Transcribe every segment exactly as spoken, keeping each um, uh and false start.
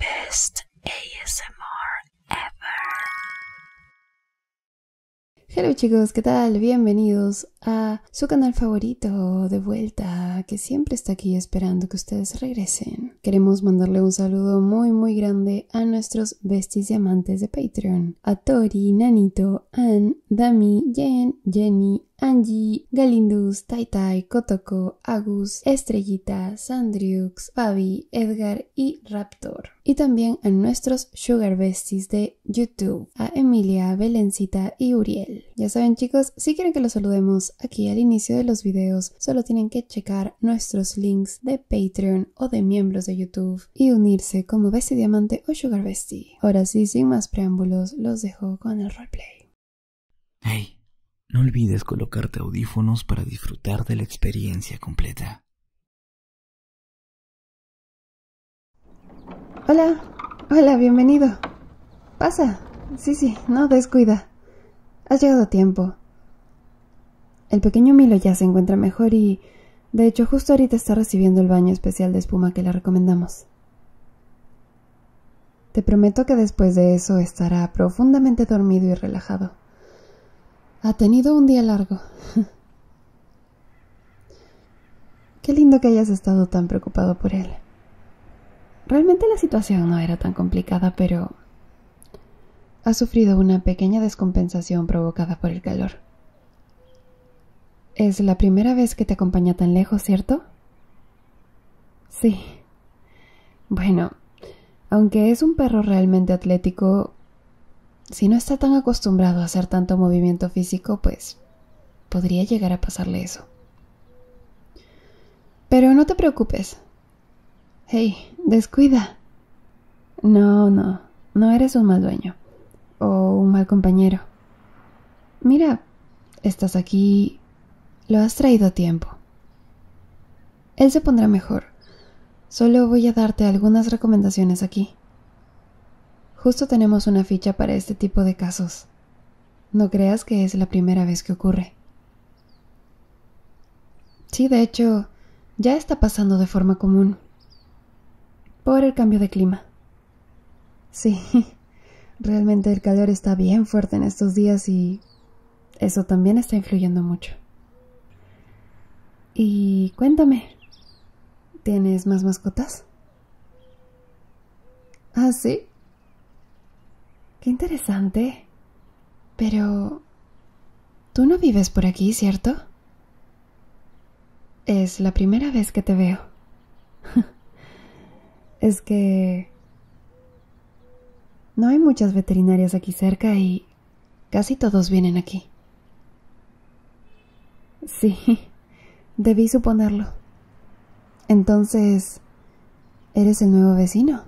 best A S M R ever. Hello chicos, ¿qué tal? Bienvenidos a su canal favorito de vuelta, que siempre está aquí esperando que ustedes regresen. Queremos mandarle un saludo muy muy grande a nuestros besties y amantes de Patreon. A Tori, Nanito, Ann, Dami, Jen, Jenny, Angie, Galindus, Taitai, Kotoko, Agus, Estrellita, Sandriux, Fabi, Edgar y Raptor. Y también a nuestros Sugar Besties de YouTube, a Emilia, Belencita y Uriel. Ya saben chicos, si quieren que los saludemos aquí al inicio de los videos, solo tienen que checar nuestros links de Patreon o de miembros de YouTube y unirse como Bestie Diamante o Sugar Bestie. Ahora sí, sin más preámbulos, los dejo con el roleplay. Hey, no olvides colocarte audífonos para disfrutar de la experiencia completa. Hola, hola, bienvenido. Pasa. Sí, sí, no descuida. Has llegado a tiempo. El pequeño Milo ya se encuentra mejor y, de hecho, justo ahorita está recibiendo el baño especial de espuma que le recomendamos. Te prometo que después de eso estará profundamente dormido y relajado. Ha tenido un día largo. Qué lindo que hayas estado tan preocupado por él. Realmente la situación no era tan complicada, pero ha sufrido una pequeña descompensación provocada por el calor. Es la primera vez que te acompaña tan lejos, ¿cierto? Sí. Bueno, aunque es un perro realmente atlético, si no está tan acostumbrado a hacer tanto movimiento físico, pues podría llegar a pasarle eso. Pero no te preocupes. Hey, descuida. No, no, no eres un mal dueño o un mal compañero. Mira, estás aquí, lo has traído a tiempo. Él se pondrá mejor. Solo voy a darte algunas recomendaciones aquí. Justo tenemos una ficha para este tipo de casos. No creas que es la primera vez que ocurre. Sí, de hecho, ya está pasando de forma común. Por el cambio de clima. Sí, realmente el calor está bien fuerte en estos días y eso también está influyendo mucho. Y cuéntame, ¿tienes más mascotas? ¿Ah, sí? Qué interesante. Pero tú no vives por aquí, ¿cierto? Es la primera vez que te veo. Es que no hay muchas veterinarias aquí cerca y casi todos vienen aquí. Sí, debí suponerlo. Entonces, ¿eres el nuevo vecino?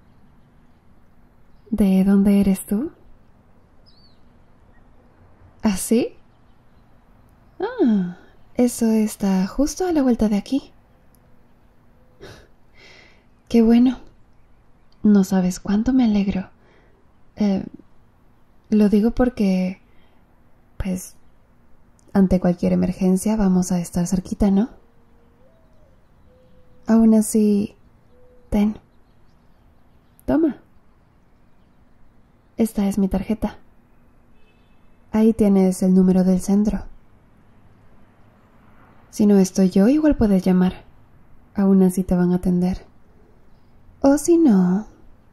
¿De dónde eres tú? ¿Ah, sí? Ah, eso está justo a la vuelta de aquí. Qué bueno. No sabes cuánto me alegro. Eh, lo digo porque, pues, ante cualquier emergencia vamos a estar cerquita, ¿no? Aún así, ten. Toma. Esta es mi tarjeta. Ahí tienes el número del centro. Si no estoy yo, igual puedes llamar. Aún así te van a atender. O si no,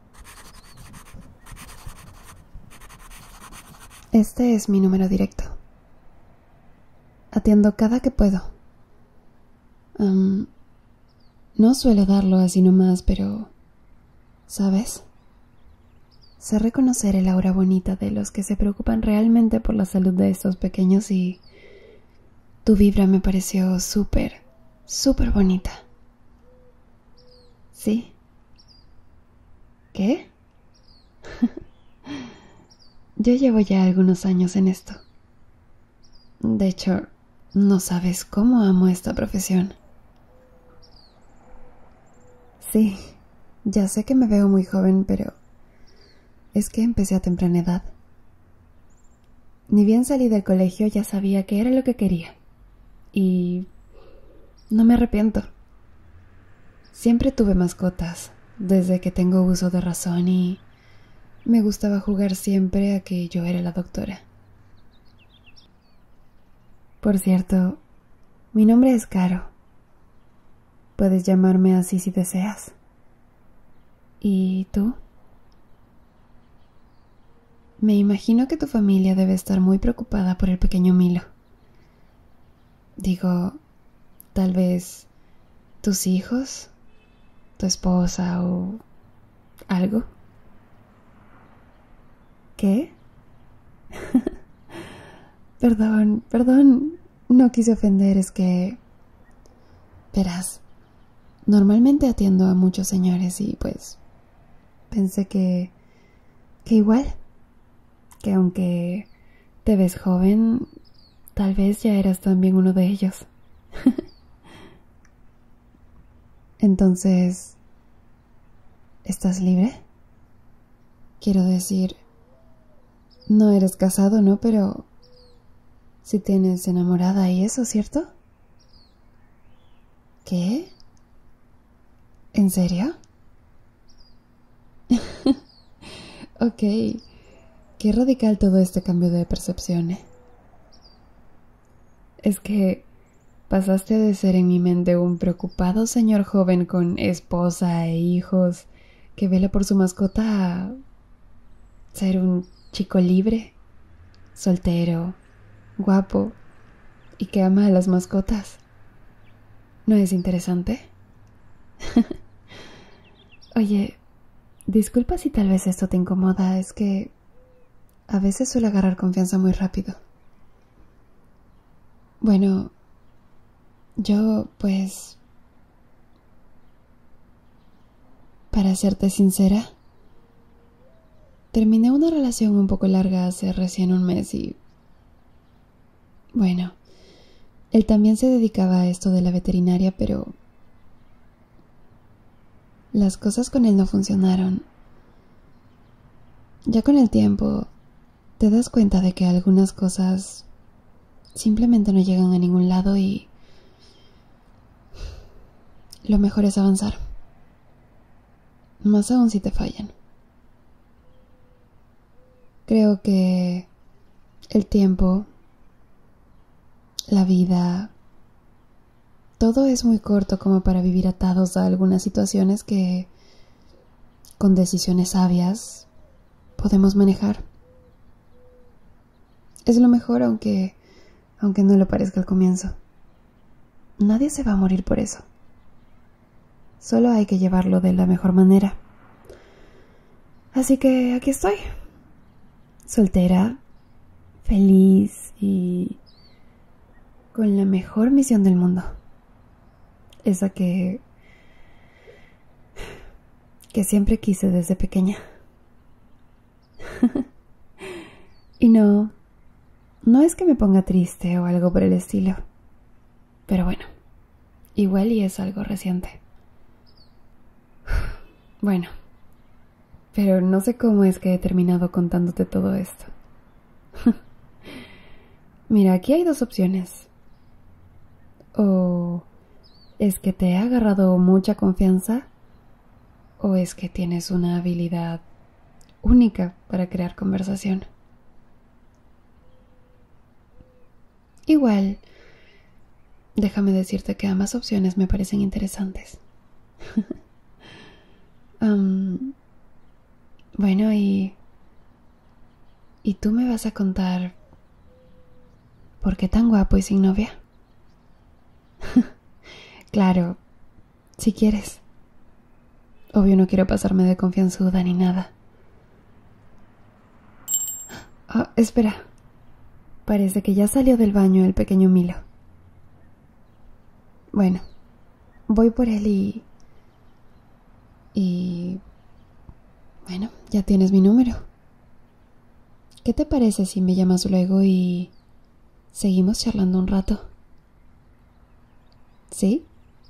este es mi número directo. Atiendo cada que puedo. Um, no suelo darlo así nomás, pero, ¿sabes? Sé reconocer el aura bonita de los que se preocupan realmente por la salud de estos pequeños y tu vibra me pareció súper, súper bonita. ¿Sí? ¿Qué? Yo llevo ya algunos años en esto. De hecho, no sabes cómo amo esta profesión. Sí, ya sé que me veo muy joven, pero es que empecé a temprana edad. Ni bien salí del colegio ya sabía qué era lo que quería. Y no me arrepiento. Siempre tuve mascotas, desde que tengo uso de razón y me gustaba jugar siempre a que yo era la doctora. Por cierto, mi nombre es Caro. Puedes llamarme así si deseas. ¿Y tú? Me imagino que tu familia debe estar muy preocupada por el pequeño Milo. Digo, tal vez tus hijos, tu esposa o algo. ¿Qué? Perdón, perdón, no quise ofender, es que... Verás, normalmente atiendo a muchos señores y pues pensé que... que igual, que aunque te ves joven, tal vez ya eras también uno de ellos. Entonces, ¿estás libre? Quiero decir, no eres casado, ¿no? Pero si tienes enamorada y eso, ¿cierto? ¿Qué? ¿En serio? Ok, qué radical todo este cambio de percepción, ¿eh? Es que pasaste de ser en mi mente un preocupado señor joven con esposa e hijos que vela por su mascota a ser un chico libre, soltero, guapo y que ama a las mascotas. ¿No es interesante? Oye, disculpa si tal vez esto te incomoda, es que a veces suelo agarrar confianza muy rápido. Bueno, yo pues... Para serte sincera, terminé una relación un poco larga hace recién un mes y... Bueno, él también se dedicaba a esto de la veterinaria, pero... Las cosas con él no funcionaron. Ya con el tiempo, te das cuenta de que algunas cosas simplemente no llegan a ningún lado y... Lo mejor es avanzar. Más aún si te fallan. Creo que el tiempo, la vida, todo es muy corto como para vivir atados a algunas situaciones que, con decisiones sabias, podemos manejar. Es lo mejor aunque, aunque no lo parezca al comienzo. Nadie se va a morir por eso. Solo hay que llevarlo de la mejor manera. Así que aquí estoy. Soltera, feliz y con la mejor misión del mundo. Esa que... que siempre quise desde pequeña. Y no... no es que me ponga triste o algo por el estilo. Pero bueno, igual y es algo reciente. Bueno, pero no sé cómo es que he terminado contándote todo esto. Mira, aquí hay dos opciones. O es que te he agarrado mucha confianza, o es que tienes una habilidad única para crear conversación. Igual, déjame decirte que ambas opciones me parecen interesantes. um, bueno, y... ¿Y tú me vas a contar por qué tan guapo y sin novia? Claro, si quieres. Obvio no quiero pasarme de confianzuda ni nada. Oh, espera. Parece que ya salió del baño el pequeño Milo. Bueno, voy por él y... Y... Bueno, ya tienes mi número. ¿Qué te parece si me llamas luego y... seguimos charlando un rato? ¿Sí?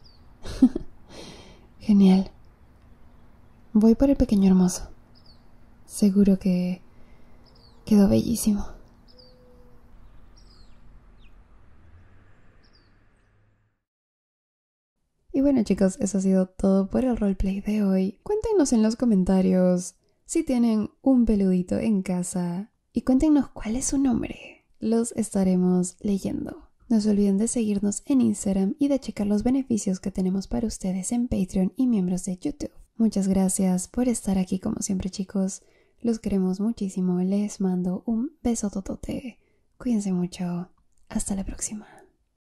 Genial. Voy por el pequeño hermoso. Seguro que quedó bellísimo. Y bueno chicos, eso ha sido todo por el roleplay de hoy. Cuéntenos en los comentarios si tienen un peludito en casa y cuéntenos cuál es su nombre. Los estaremos leyendo. No se olviden de seguirnos en Instagram y de checar los beneficios que tenemos para ustedes en Patreon y miembros de YouTube. Muchas gracias por estar aquí como siempre chicos. Los queremos muchísimo. Les mando un beso totote. Cuídense mucho. Hasta la próxima.